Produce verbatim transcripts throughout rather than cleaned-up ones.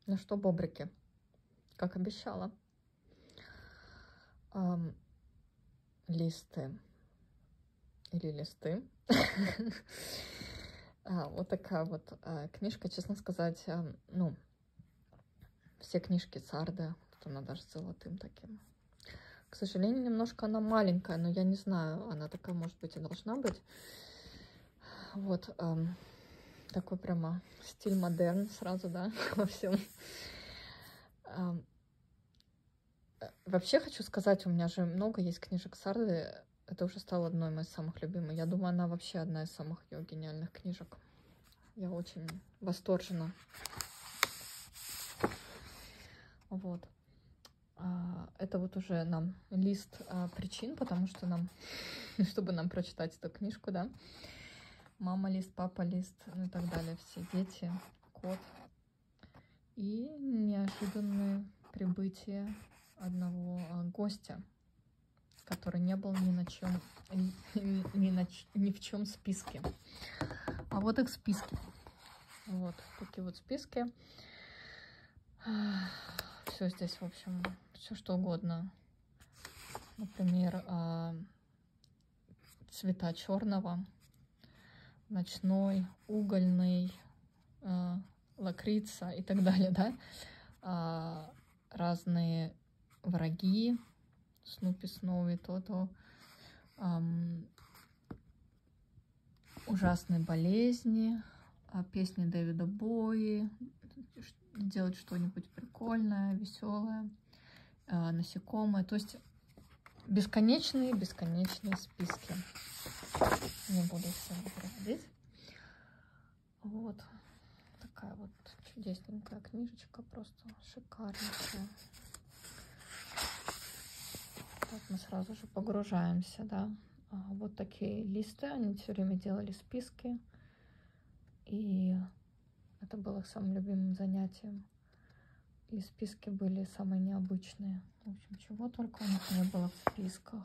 Ну что, бобрики, как обещала, эм, листы или листы. Вот такая вот книжка, честно сказать, ну, все книжки Царды, вот она даже с золотым таким. К сожалению, немножко она маленькая, но я не знаю, она такая, может быть, и должна быть. Вот такой прямо стиль модерн сразу, да, во всем. Вообще хочу сказать, у меня же много есть книжек Царды. Это уже стало одной из моих самых любимых. Я думаю, она вообще одна из самых ее гениальных книжек. Я очень восторжена. Вот. Это вот уже нам лист причин, потому что нам, чтобы нам прочитать эту книжку, да. Мама лист, папа лист, ну и так далее. Все дети, кот. И неожиданное прибытие одного гостя, который не был ни на чем, ни, на, ни в чем списке. А вот их списки. Вот такие вот списки. Все здесь, в общем, все что угодно. Например, цвета черного, ночной, угольный, лакрица и так далее, да. Разные враги, Снупи, Сноуи, то-то, ужасные болезни, песни Дэвида Боуи, делать что-нибудь прикольное, веселое, насекомые, то есть бесконечные, бесконечные списки. Не буду все проходить. Вот такая вот чудесненькая книжечка, просто шикарнейшая. Так, мы сразу же погружаемся, да. Вот такие листы, они все время делали списки, и это было их самым любимым занятием. И списки были самые необычные. В общем, чего только у них не было в списках.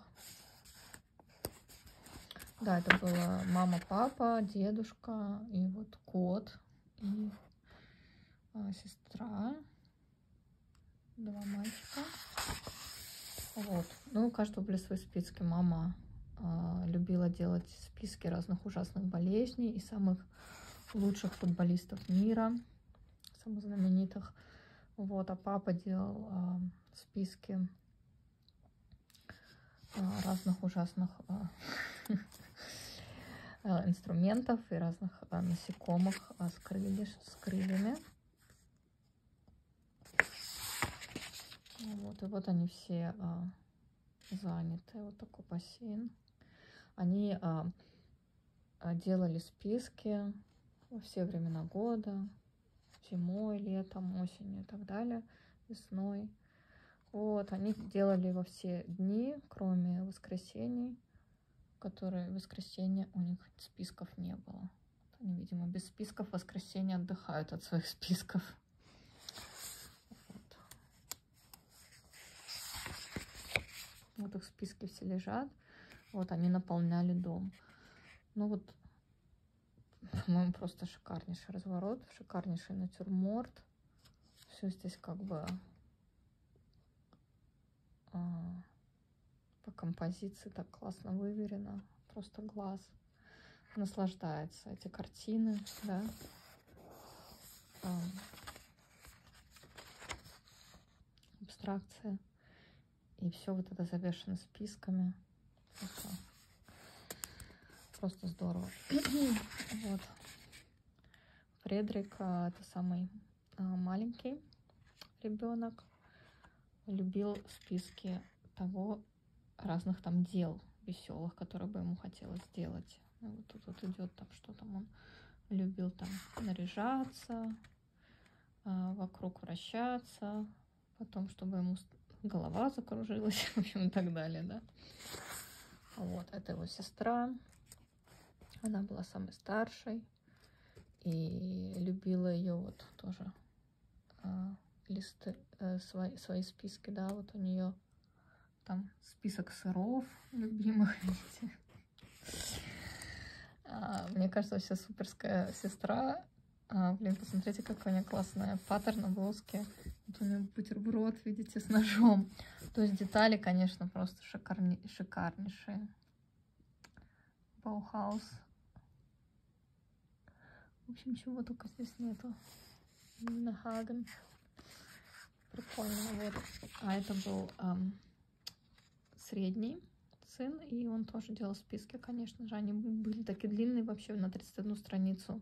Да, это было мама, папа, дедушка, и вот кот, и а, сестра, два мальчика. Вот. Ну, у каждого были свои списки. Мама а, любила делать списки разных ужасных болезней и самых лучших футболистов мира, самых знаменитых. Вот, а папа делал а, списки а, разных ужасных а, инструментов и разных а, насекомых а, с, крылья, с крыльями. Вот, и вот они все а, заняты. Вот такой бассейн. Они а, а, делали списки во все времена года. Зимой, летом, осенью и так далее. Весной. Вот, они делали во все дни, кроме воскресений, которые в воскресенье у них списков не было. Они, видимо, без списков в воскресенье отдыхают от своих списков. Вот. Вот их списки все лежат. Вот они наполняли дом. Ну вот, по-моему, просто шикарнейший разворот, шикарнейший натюрморт. Все здесь как бы а, по композиции так классно выверено. Просто глаз наслаждается. Эти картины, да. А, абстракция. И все вот это завешено списками. Просто, просто здорово. Вот. Фредрик, это самый маленький ребенок, любил списки того, разных там дел веселых, которые бы ему хотелось сделать. Вот тут вот идет там, что там он любил там наряжаться, вокруг вращаться, потом, чтобы ему голова закружилась, в общем, и так далее, да. Вот, это его сестра. Она была самой старшей. И любила ее вот тоже а, листы, а, свои, свои списки, да, вот у нее там список сыров любимых, видите. А, мне кажется, вообще суперская сестра. А, блин, посмотрите, какая у меня классная паттерн на блузке. Вот у меня бутерброд, видите, с ножом. То есть детали, конечно, просто шикарни... шикарнейшие. Баухаус. В общем, чего только здесь нету. Нина Хаген. Прикольно. Вот. А это был эм, средний сын, и он тоже делал списки, конечно же. Они были такие длинные, вообще на тридцать одну страницу.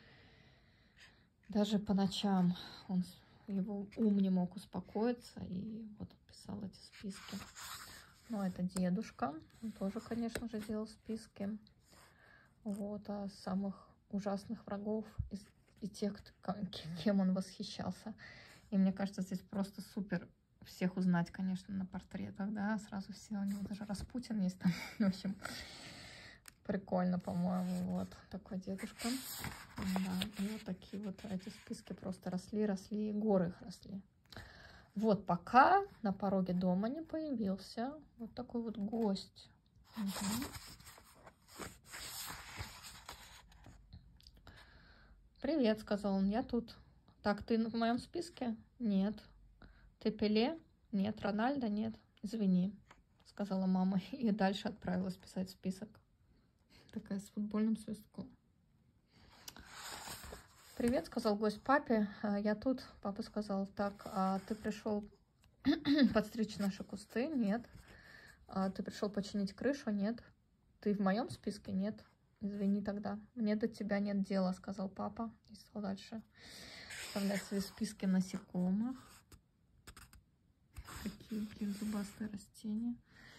Даже по ночам он, его ум не мог успокоиться, и вот он писал эти списки. Ну, это дедушка, он тоже, конечно же, делал списки. Вот, о самых ужасных врагов и, и тех, кто, кем он восхищался. И мне кажется, здесь просто супер всех узнать, конечно, на портретах, да, сразу все, у него даже Распутин есть там, в общем, прикольно, по-моему, вот такой дедушка. Да, и вот такие вот эти списки просто росли, росли, и горы их росли. Вот пока на пороге дома не появился вот такой вот гость. Угу. «Привет», — сказал он, — «я тут». «Так, ты в моем списке?» «Нет». «Ты Пеле?» «Нет». «Рональдо?» «Нет». «Извини», — сказала мама, и дальше отправилась писать список. Такая с футбольным свистком. «Привет», — сказал гость папе. «Я тут». Папа сказал: «Так, а ты пришел подстричь наши кусты?» «Нет». «А ты пришел починить крышу?» «Нет». «Ты в моем списке?» «Нет». «Извини тогда, мне до тебя нет дела», — сказал папа. И стал дальше вставлять свои списки насекомых. Какие, блин, зубастые растения.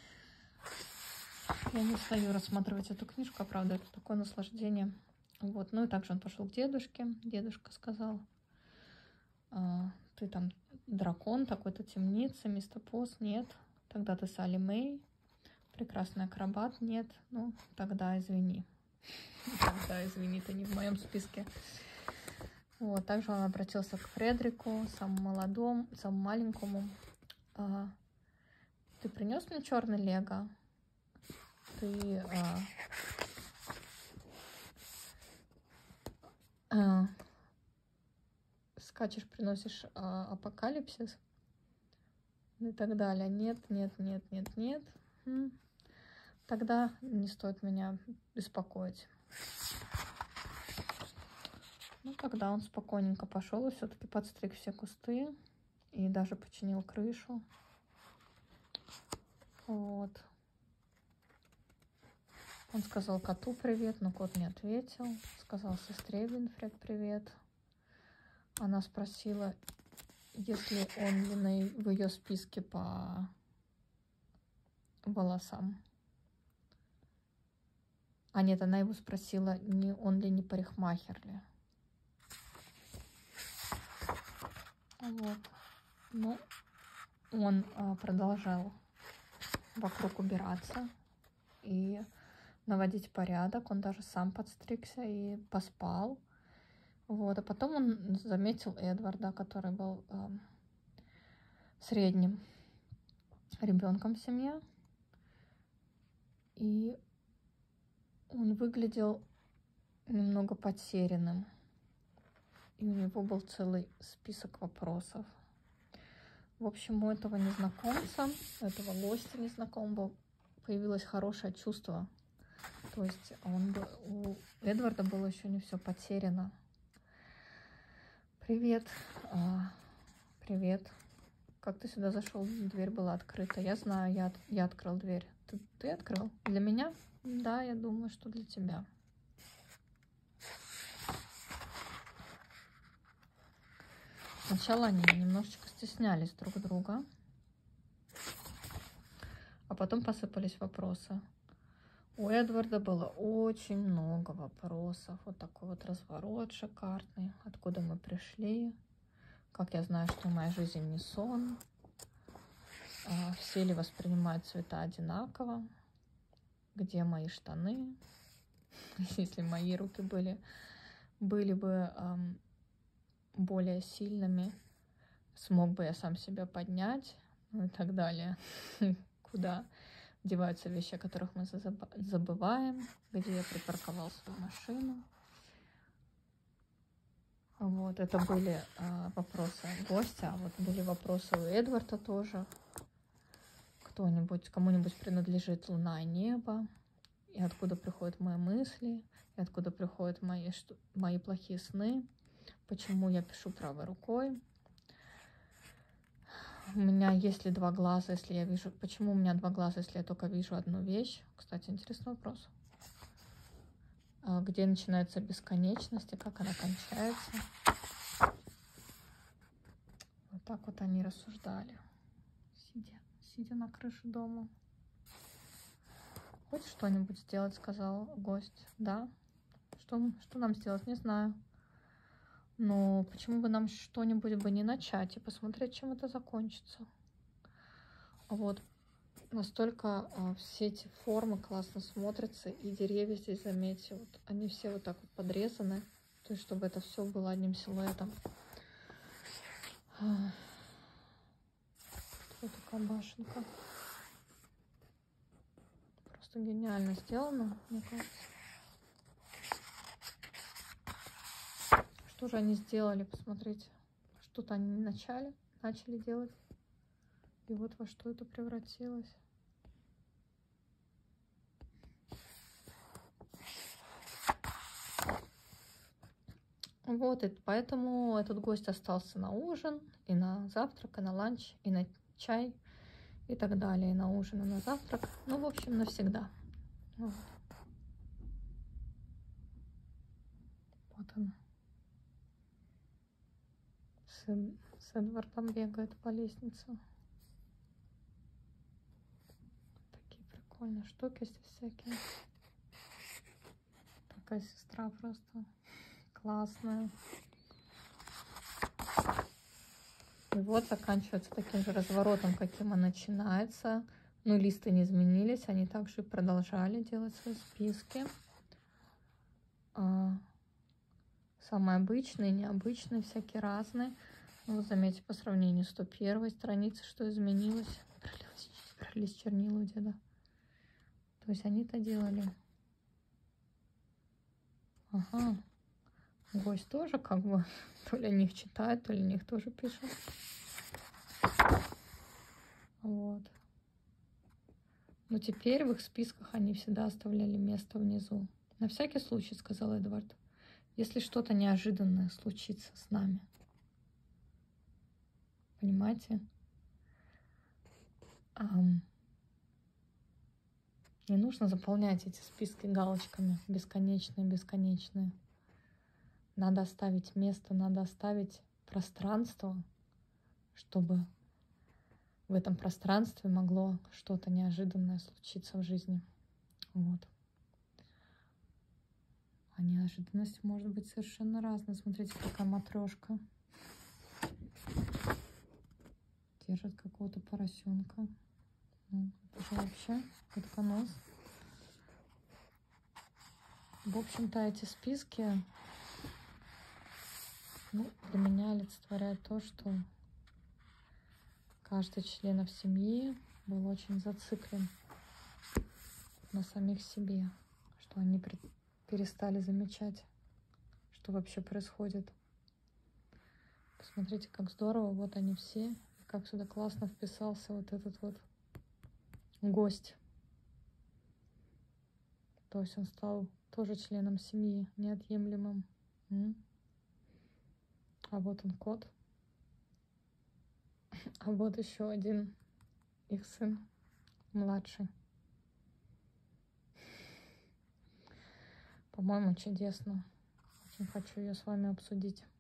Я не устаю рассматривать эту книжку, а правда, это такое наслаждение. Вот, ну и также он пошел к дедушке. Дедушка сказал: а, «Ты там дракон, такой-то темница, мистер Пост?» «Нет». «Тогда ты Салли Мэй, прекрасный акробат?» «Нет». «Ну, тогда извини». «Тогда извини, ты не в моем списке». Вот, также он обратился к Фредерику, самому молодому, самому маленькому. А, «Ты принес мне черный лего? Ты а, а, скачешь, приносишь а, апокалипсис?» И так далее. «Нет, нет, нет, нет, нет. М, тогда не стоит меня беспокоить». Ну, тогда он спокойненько пошел и все-таки подстриг все кусты и даже починил крышу. Вот. Он сказал коту привет, но кот не ответил. Сказал сестре Винфред привет. Она спросила, есть ли он ли на, в ее списке по волосам. А нет, она его спросила, не он ли не парикмахер ли. Вот. Ну, он а, продолжал вокруг убираться и наводить порядок. Он даже сам подстригся и поспал. Вот. А потом он заметил Эдварда, который был э, средним ребенком в семье. И он выглядел немного потерянным. И у него был целый список вопросов. В общем, у этого незнакомца, этого гостя незнакомого, появилось хорошее чувство. То есть он был, у Эдварда было еще не все потеряно. «Привет. А, привет. Как ты сюда зашел? Дверь была открыта». «Я знаю, я, я открыл дверь». Ты, ты открыл? Для меня?» «Да, я думаю, что для тебя». Сначала они немножечко стеснялись друг друга, а потом посыпались вопросы. У Эдварда было очень много вопросов. Вот такой вот разворот шикарный. Откуда мы пришли? Как я знаю, что моя жизнь не сон? А, все ли воспринимают цвета одинаково? Где мои штаны? Если мои руки были, были бы эм, более сильными, смог бы я сам себя поднять? Ну и так далее. Куда деваются вещи, о которых мы забываем? Где я припарковал свою машину? Вот, это были а, вопросы гостя, а вот были вопросы у Эдварда тоже. Кто-нибудь, кому-нибудь принадлежит луна и небо, и откуда приходят мои мысли, и откуда приходят мои, что, мои плохие сны, почему я пишу правой рукой. У меня есть ли два глаза, если я вижу... Почему у меня два глаза, если я только вижу одну вещь? Кстати, интересный вопрос. Где начинается бесконечность и как она кончается? Вот так вот они рассуждали, сидя, сидя на крыше дома. Хочешь что-нибудь сделать, сказал гость. Да. Что, что нам сделать, не знаю. Но почему бы нам что-нибудь бы не начать и посмотреть, чем это закончится. Вот. Настолько а, все эти формы классно смотрятся. И деревья здесь, заметьте, вот, они все вот так вот подрезаны. То есть, чтобы это все было одним силуэтом. А, вот такая башенка. Просто гениально сделано, мне кажется. Что же они сделали, посмотрите. Что-то они начали, начали делать. И вот во что это превратилось. Вот, и поэтому этот гость остался на ужин, и на завтрак, и на ланч, и на чай, и так далее. И на ужин, и на завтрак. Ну, в общем, навсегда. Вот, вот он. Сын с Эдвардом бегает по лестнице. Такие прикольные штуки здесь всякие. Такая сестра просто классная. И вот заканчивается таким же разворотом, каким и начинается. Ну, листы не изменились, они также продолжали делать свои списки. А, самые обычные, необычные, всякие разные. Ну, вот заметьте, по сравнению с сто первой страницей, что изменилось. Пролились, пролились чернила у деда. То есть они-то делали. Ага. Гость тоже как бы то ли о них читает, то ли о них тоже пишет. Вот. Но теперь в их списках они всегда оставляли место внизу. На всякий случай, сказал Эдвард, если что-то неожиданное случится с нами. Понимаете? Ам... Не нужно заполнять эти списки галочками бесконечные, бесконечные. Надо оставить место, надо оставить пространство, чтобы в этом пространстве могло что-то неожиданное случиться в жизни. Вот. А неожиданность может быть совершенно разной. Смотрите, какая матрешка. Держит какого-то поросенка. Ну, это же вообще утконос. В общем-то, эти списки, ну, для меня олицетворяют то, что каждый член семьи был очень зациклен на самих себе, что они перестали замечать, что вообще происходит. Посмотрите, как здорово, вот они все, как сюда классно вписался вот этот вот гость. То есть он стал тоже членом семьи, неотъемлемым. А вот он кот. А вот еще один их сын, младший. По-моему, чудесно. Очень хочу ее с вами обсудить.